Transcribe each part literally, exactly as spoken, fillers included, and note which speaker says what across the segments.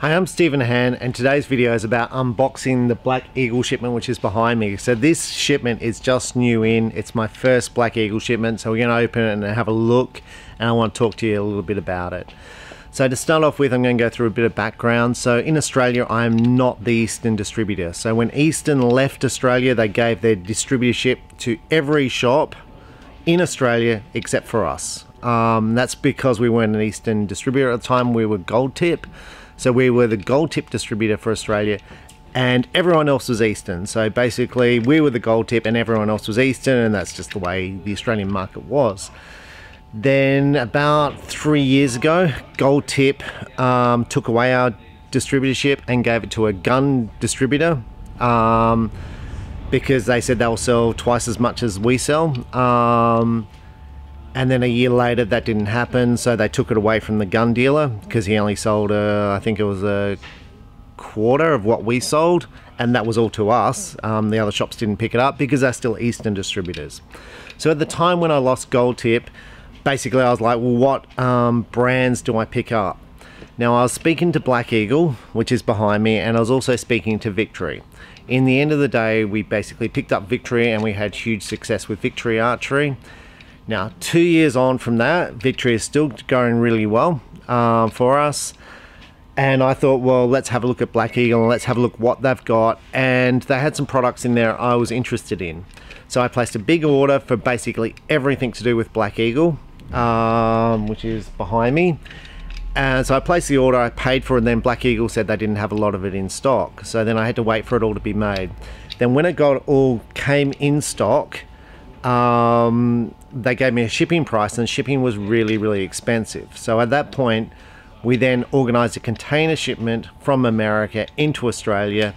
Speaker 1: Hi, I'm Stephen Han, and today's video is about unboxing the Black Eagle shipment, which is behind me. So this shipment is just new in. It's my first Black Eagle shipment, so we're going to open it and have a look, and I want to talk to you a little bit about it. So to start off with, I'm going to go through a bit of background. So in Australia, I am not the Eastern distributor. So when Eastern left Australia, they gave their distributorship to every shop in Australia except for us. Um, that's because we weren't an Eastern distributor at the time. We were Gold Tip. So we were the Gold Tip distributor for Australia, and everyone else was Eastern. So basically we were the Gold Tip and everyone else was Eastern, and that's just the way the Australian market was. Then about three years ago, Gold Tip um, took away our distributorship and gave it to a gun distributor um, because they said they'll sell twice as much as we sell. Um, And then a year later that didn't happen, so they took it away from the gun dealer because he only sold, uh, I think it was a quarter of what we sold, and that was all to us. Um, the other shops didn't pick it up because they're still Eastern distributors. So at the time when I lost Gold Tip, basically I was like, well, what um, brands do I pick up? Now I was speaking to Black Eagle, which is behind me, and I was also speaking to Victory. In the end of the day, we basically picked up Victory, and we had huge success with Victory Archery. Now, two years on from that, Victory is still going really well um, for us. And I thought, well, let's have a look at Black Eagle and let's have a look what they've got. And they had some products in there I was interested in. So I placed a big order for basically everything to do with Black Eagle, um, which is behind me. And so I placed the order, I paid for it, and then Black Eagle said they didn't have a lot of it in stock. So then I had to wait for it all to be made. Then when it got all came in stock, um, they gave me a shipping price, and shipping was really, really expensive. So at that point, we then organized a container shipment from America into Australia.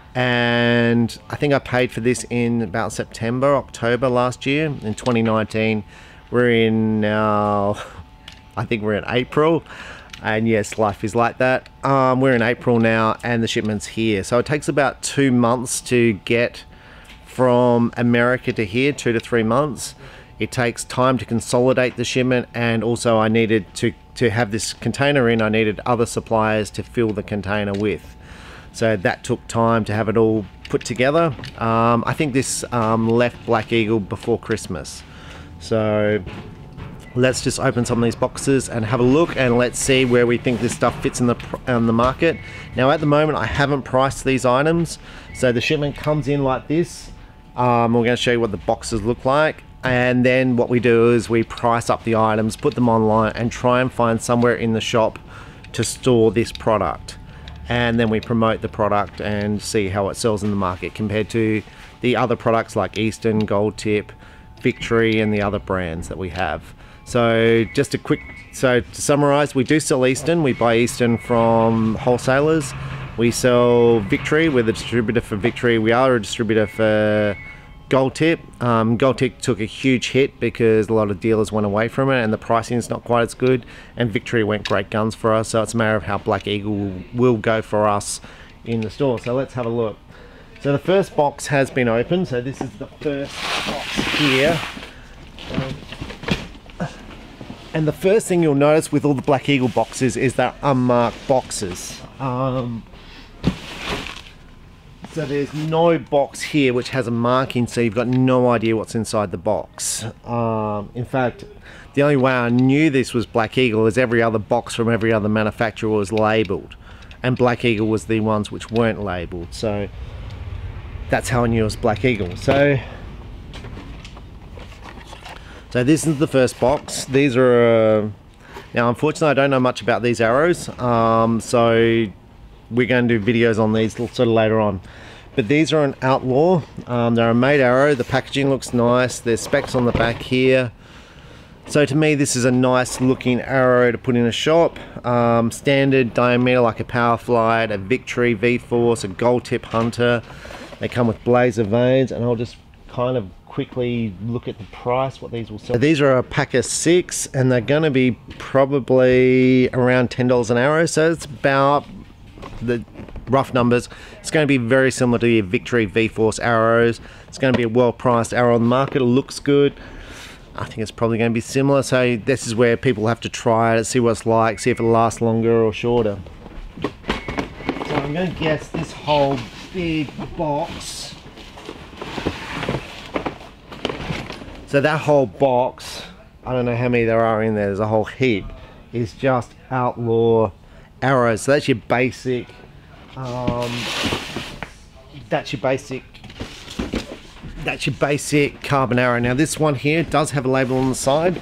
Speaker 1: And I think I paid for this in about September, October last year, in twenty nineteen. We're in now, I think we're in April. And yes, life is like that. Um, we're in April now, and the shipment's here. So it takes about two months to get from America to here, two to three months. It takes time to consolidate the shipment, and also I needed to, to have this container in, I needed other suppliers to fill the container with. So that took time to have it all put together. Um, I think this um, left Black Eagle before Christmas. So let's just open some of these boxes and have a look, and let's see where we think this stuff fits in the, in the market. Now at the moment I haven't priced these items. So the shipment comes in like this. Um, we're going to show you what the boxes look like, and then what we do is we price up the items, put them online, and try and find somewhere in the shop to store this product, and then we promote the product and see how it sells in the market compared to the other products like Eastern, Gold Tip, Victory, and the other brands that we have. So just a quick, so to summarize, we do sell Eastern. We buy Eastern from wholesalers. We sell Victory. We're the distributor for Victory. We are a distributor for Gold Tip. Um, Gold Tip took a huge hit because a lot of dealers went away from it, and the pricing is not quite as good. And Victory went great guns for us. So it's a matter of how Black Eagle will, will go for us in the store. So let's have a look. So the first box has been opened. So this is the first box here. Um, and the first thing you'll notice with all the Black Eagle boxes is they're unmarked boxes. Um, So there's no box here which has a marking, so you've got no idea what's inside the box. Um, in fact, the only way I knew this was Black Eagle is every other box from every other manufacturer was labelled, and Black Eagle was the ones which weren't labelled. So that's how I knew it was Black Eagle. So, so this is the first box. These are uh, now unfortunately I don't know much about these arrows, um, so we're going to do videos on these sort of later on. But these are an Outlaw. Um, they're a made arrow. The packaging looks nice. There's specs on the back here. So to me, this is a nice looking arrow to put in a shop. Um, standard diameter like a Powerflight, a Victory V-Force, a Gold Tip Hunter. They come with blazer vanes, and I'll just kind of quickly look at the price, what these will sell. So these are a pack of six, and they're going to be probably around ten dollars an arrow. So it's about, the rough numbers, it's going to be very similar to your Victory V-Force arrows. It's going to be a well-priced arrow on the market. It looks good. I think it's probably going to be similar. So this is where people have to try it, see what it's like, see if it lasts longer or shorter. I'm going to guess this whole big box. So that whole box, I don't know how many there are in there, there's a whole heap, is just Outlaw arrows. So that's your basic, um, that's your basic, that's your basic carbon arrow. Now this one here does have a label on the side.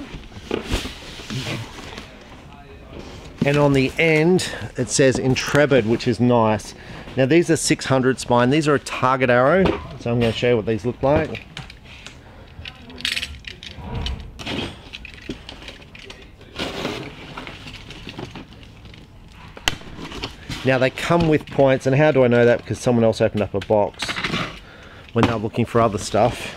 Speaker 1: And on the end, it says Intrepid, which is nice. Now these are six hundred spine. These are a target arrow. So I'm going to show you what these look like. Now they come with points, and how do I know that? Because someone else opened up a box when they were looking for other stuff.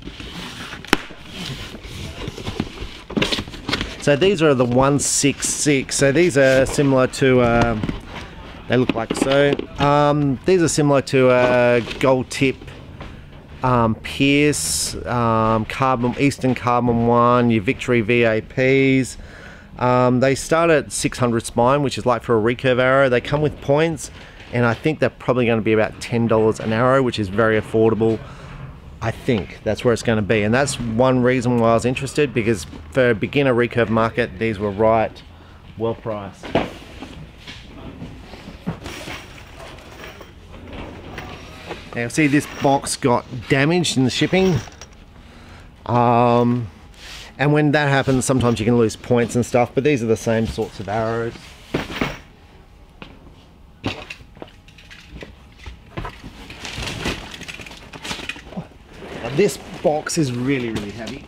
Speaker 1: So these are the one sixty-six. So these are similar to, um, they look like so. Um, these are similar to a gold tip um, Pierce, um, carbon, Eastern Carbon one, your Victory V A Ps. Um, they start at six hundred spine, which is like for a recurve arrow. They come with points, and I think they're probably going to be about ten dollars an arrow, which is very affordable. I think that's where it's going to be, and that's one reason why I was interested, because for a beginner recurve market, these were right well priced. Now see, this box got damaged in the shipping. Um, And when that happens, sometimes you can lose points and stuff, but these are the same sorts of arrows. Now this box is really, really heavy.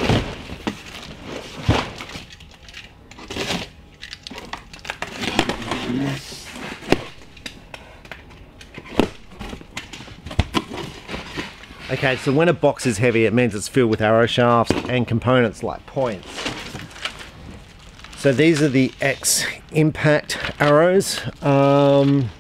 Speaker 1: Okay, so when a box is heavy, it means it's filled with arrow shafts and components like points. So these are the X Impact arrows. Um,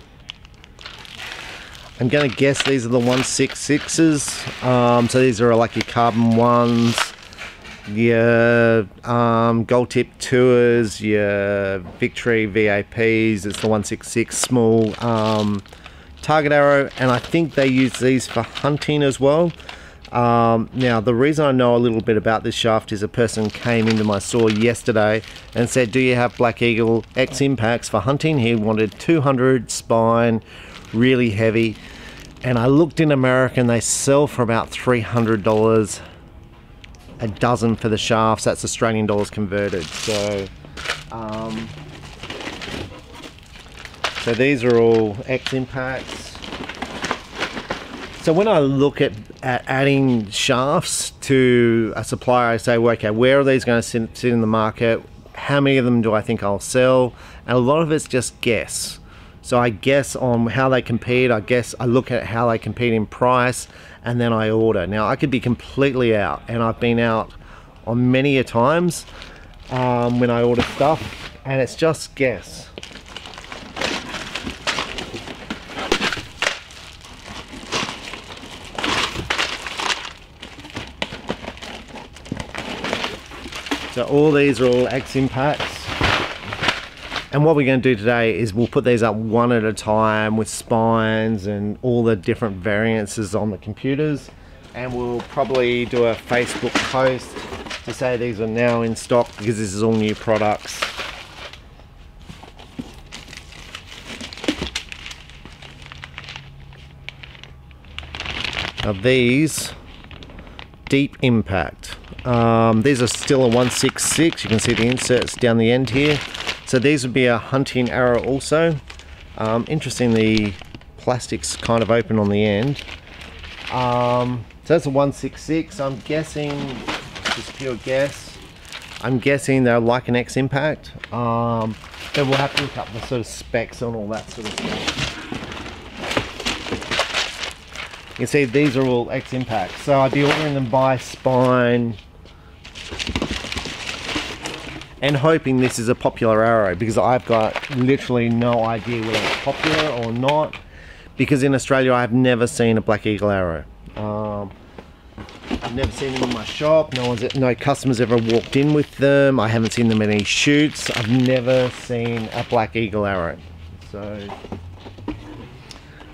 Speaker 1: I'm going to guess these are the one sixty-sixes. Um, so these are like your carbon ones, your um, gold tip tours, your Victory V A Ps. It's the one sixty-six small um, target arrow, and I think they use these for hunting as well. Um, now the reason I know a little bit about this shaft is a person came into my store yesterday and said, do you have Black Eagle X Impacts for hunting? He wanted two hundred spine, really heavy, and I looked in America and they sell for about three hundred dollars a dozen for the shafts. That's Australian dollars converted. So um, So these are all X Impacts. So when I look at, at adding shafts to a supplier, I say, well, okay, where are these going to sit, sit in the market? How many of them do I think I'll sell? And a lot of it's just guess. So I guess on how they compete. I guess I look at how they compete in price, and then I order. Now I could be completely out, and I've been out on many a times um, when I order stuff, and it's just guess. So all these are all X Impacts, and what we're going to do today is we'll put these up one at a time with spines and all the different variances on the computers, and we'll probably do a Facebook post to say these are now in stock because this is all new products. Now these Deep Impact. Um, these are still a one sixty-six. You can see the inserts down the end here. So these would be a hunting arrow also. Um, interesting, the plastic's kind of open on the end. Um, so that's a one sixty-six. I'm guessing, just pure guess, I'm guessing they're like an X Impact. Um, but we'll have to look up the sort of specs on all that sort of stuff. You can see these are all X Impacts. So I'd be ordering them by spine and hoping this is a popular arrow, because I've got literally no idea whether it's popular or not, because in Australia I've never seen a Black Eagle arrow. Um, I've never seen them in my shop. No one's, no customers ever walked in with them. I haven't seen them in any shoots. I've never seen a Black Eagle arrow. So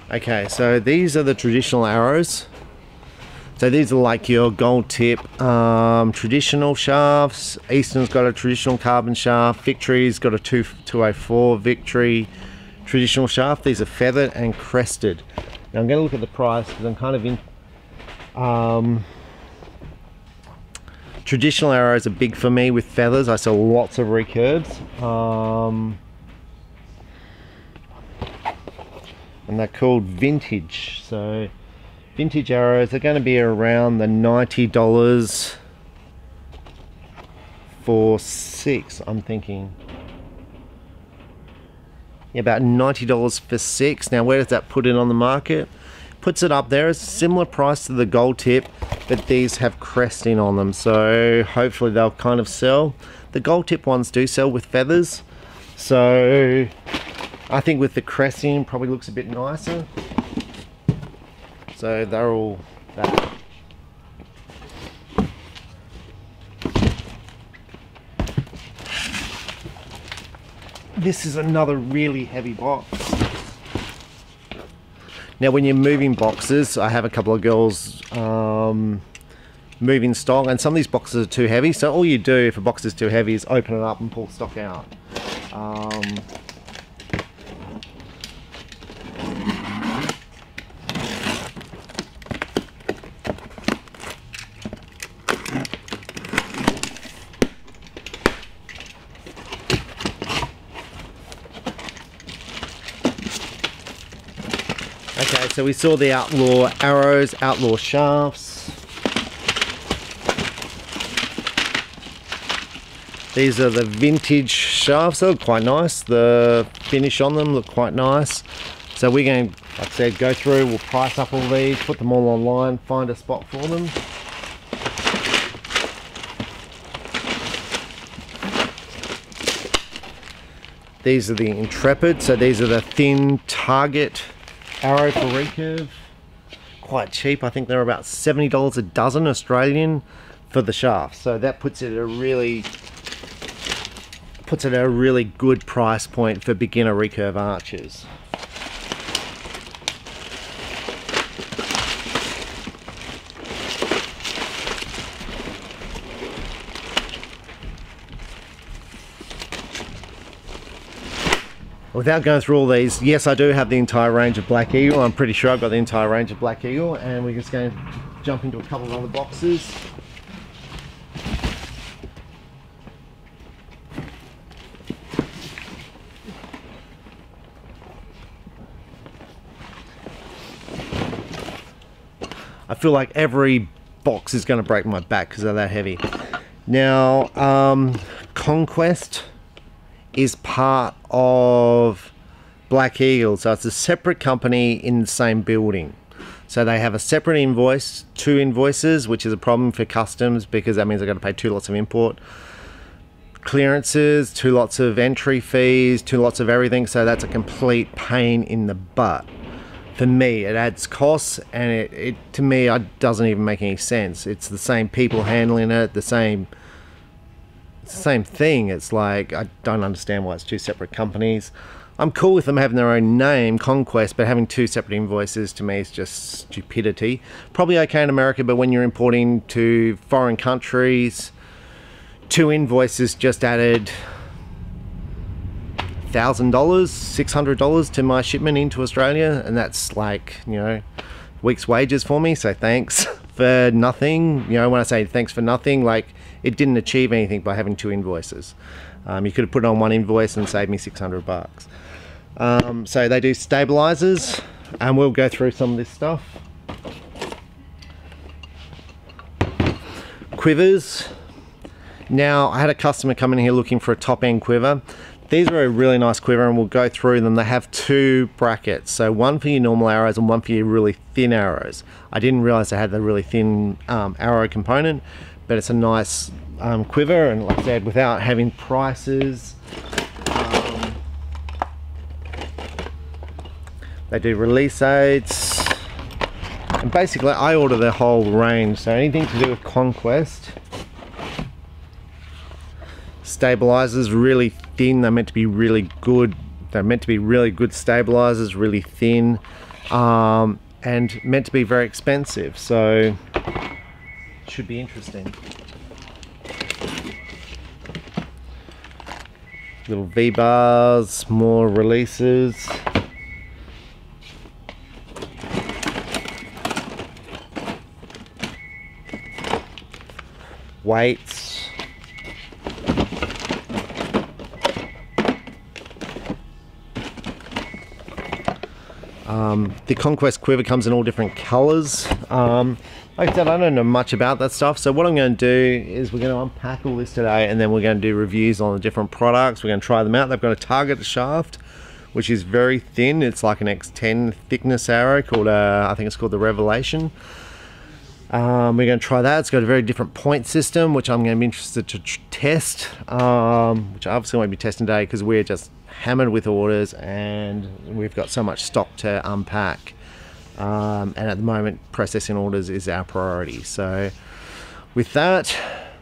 Speaker 1: Okay, so these are the traditional arrows. So these are like your gold tip um, traditional shafts. Eastern's got a traditional carbon shaft. Victory's got a two oh four Victory traditional shaft. These are feathered and crested. Now I'm going to look at the price because I'm kind of in... Um, traditional arrows are big for me with feathers. I sell lots of recurves. Um, and they're called vintage. So vintage arrows are going to be around the ninety dollars for six, I'm thinking. Yeah, about ninety dollars for six. Now where does that put it on the market? Puts it up there. It's a similar price to the gold tip, but these have cresting on them, so hopefully they'll kind of sell. The gold tip ones do sell with feathers, so I think with the cresting probably looks a bit nicer. So they're all that. This is another really heavy box. Now when you're moving boxes, I have a couple of girls um, moving stock, and some of these boxes are too heavy, so all you do if a box is too heavy is open it up and pull stock out. Um, Okay, so we saw the Outlaw arrows, Outlaw shafts. These are the vintage shafts. They look quite nice. The finish on them look quite nice. So we're going to, like I said, go through, we'll price up all these, put them all online, find a spot for them. These are the Intrepid, so these are the thin target arrow for recurve. Quite cheap, I think they're about seventy dollars a dozen Australian for the shaft. So that puts it at a really puts it at a really good price point for beginner recurve archers. Without going through all these, yes, I do have the entire range of Black Eagle. I'm pretty sure I've got the entire range of Black Eagle, and we're just going to jump into a couple of other boxes. I feel like every box is going to break my back because they're that heavy. Now, um, Conquest is part of Black Eagle, so it's a separate company in the same building. So they have a separate invoice, two invoices, which is a problem for customs because that means they've got to pay two lots of import clearances, two lots of entry fees, two lots of everything. So that's a complete pain in the butt. For me, it adds costs, and it, it to me it doesn't even make any sense. It's the same people handling it, the same It's the same thing. It's like, I don't understand why it's two separate companies. I'm cool with them having their own name, Conquest, but having two separate invoices to me is just stupidity. Probably okay in America, but when you're importing to foreign countries, two invoices just added one thousand dollars, six hundred dollars to my shipment into Australia, and that's like, you know, week's wages for me, so thanks for nothing. You know, when I say thanks for nothing, like, it didn't achieve anything by having two invoices. Um, you could have put it on one invoice and saved me six hundred bucks. Um, so they do stabilizers, and we'll go through some of this stuff. Quivers. Now, I had a customer come in here looking for a top end quiver. These are a really nice quiver, and we'll go through them. They have two brackets, so one for your normal arrows and one for your really thin arrows. I didn't realize they had the really thin um, arrow component, but it's a nice um, quiver, and like I said, without having prices, um, they do release aids, and basically I order the whole range, so anything to do with Conquest. Stabilizers, really thin, they're meant to be really good they're meant to be really good stabilizers, really thin, um, and meant to be very expensive, so should be interesting. Little V-bars, more releases. Weights. Um, the Conquest quiver comes in all different colors. Um, like I said, I don't know much about that stuff, so what I'm going to do is we're going to unpack all this today, and then we're going to do reviews on the different products. We're going to try them out. They've got a Target shaft, which is very thin. It's like an X ten thickness arrow called, uh, I think it's called the Revelation. Um, we're going to try that. It's got a very different point system, which I'm going to be interested to test, um, which I obviously won't be testing today because we're just hammered with orders and we've got so much stock to unpack. Um, and at the moment, processing orders is our priority. So with that,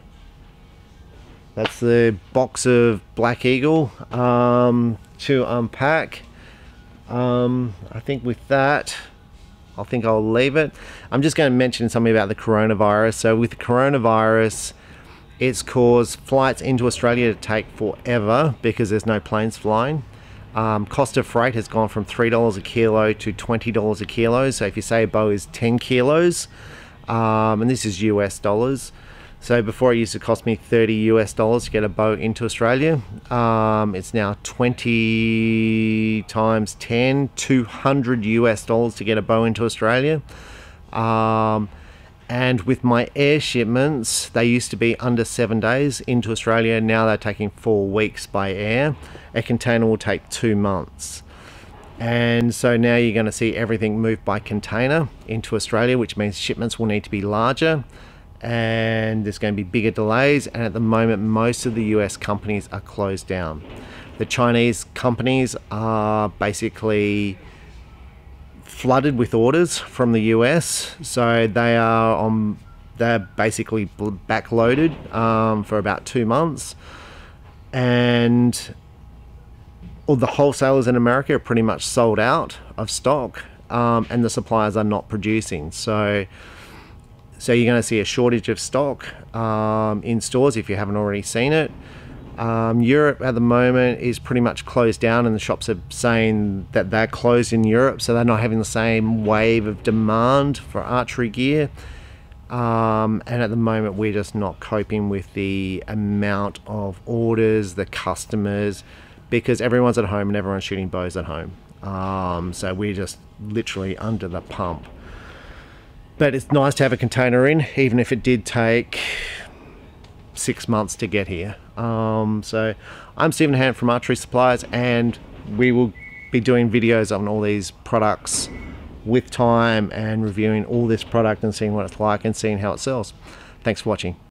Speaker 1: that's the box of Black Eagle um, to unpack. Um, I think with that, I think I'll leave it. I'm just going to mention something about the coronavirus. So with the coronavirus, it's caused flights into Australia to take forever because there's no planes flying. Um, cost of freight has gone from three dollars a kilo to twenty dollars a kilo. So if you say a bow is ten kilos, um, and this is U S dollars. So before it used to cost me thirty U S dollars to get a bow into Australia. Um, it's now twenty times ten, two hundred U S dollars to get a bow into Australia. Um, and with my air shipments, they used to be under seven days into Australia. Now they're taking four weeks by air. A container will take two months. And so now you're going to see everything move by container into Australia, which means shipments will need to be larger. And there's going to be bigger delays, and at the moment most of the U S companies are closed down. The Chinese companies are basically flooded with orders from the U S, so they are on they're basically backloaded um, for about two months, and all the wholesalers in America are pretty much sold out of stock, um, and the suppliers are not producing. So So you're going to see a shortage of stock um, in stores if you haven't already seen it. Um, Europe at the moment is pretty much closed down, and the shops are saying that they're closed in Europe, so they're not having the same wave of demand for archery gear. Um, and at the moment we're just not coping with the amount of orders, the customers, because everyone's at home and everyone's shooting bows at home. Um, so we're just literally under the pump. But it's nice to have a container in, even if it did take six months to get here. Um, so I'm Stephen Hand from Archery Supplies, and we will be doing videos on all these products with time and reviewing all this product and seeing what it's like and seeing how it sells. Thanks for watching.